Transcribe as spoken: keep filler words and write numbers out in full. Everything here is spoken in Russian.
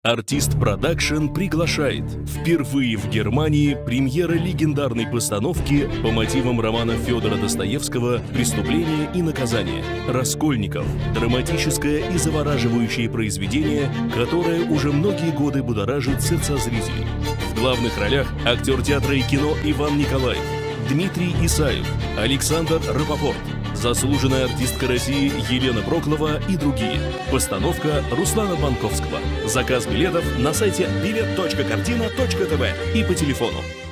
Артист Продакшн приглашает. Впервые в Германии премьера легендарной постановки по мотивам романа Федора Достоевского «Преступление и наказание». «Раскольников» – драматическое и завораживающее произведение, которое уже многие годы будоражит сердца зрителей. В главных ролях актер театра и кино Иван Николаев, Дмитрий Исаев, Александр Рапопорт, заслуженная артистка России Елена Проклова и другие. Постановка Руслана Банковского. Заказ билетов на сайте билет точка картина точка тв и по телефону